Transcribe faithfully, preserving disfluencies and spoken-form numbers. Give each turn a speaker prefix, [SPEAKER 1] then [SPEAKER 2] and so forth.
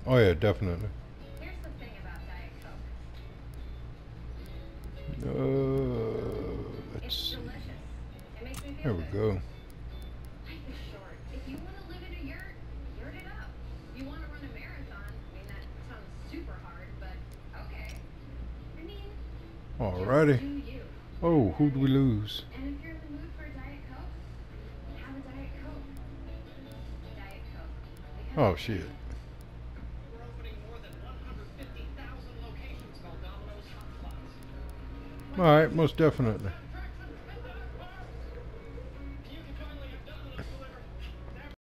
[SPEAKER 1] Oh yeah, definitely.
[SPEAKER 2] Here's the thing about Diet Coke.
[SPEAKER 1] Uh, let's
[SPEAKER 2] It's
[SPEAKER 1] see.
[SPEAKER 2] delicious. It makes me feel
[SPEAKER 1] There we
[SPEAKER 2] good.
[SPEAKER 1] go.
[SPEAKER 2] Life is short. If you want to live in a yurt, yurt it up. If you want to run a marathon, I mean, that sounds super hard, but okay. I mean, just
[SPEAKER 1] Alrighty.
[SPEAKER 2] do you.
[SPEAKER 1] Oh, who'd we lose?
[SPEAKER 2] And if you're in the mood for a Diet Coke, have a Diet Coke. Diet Coke. Because
[SPEAKER 1] Oh
[SPEAKER 2] it's
[SPEAKER 1] shit.
[SPEAKER 2] good.
[SPEAKER 3] We're opening more than one hundred fifty thousand locations called Domino's Hot Spots.
[SPEAKER 1] Alright, most definitely.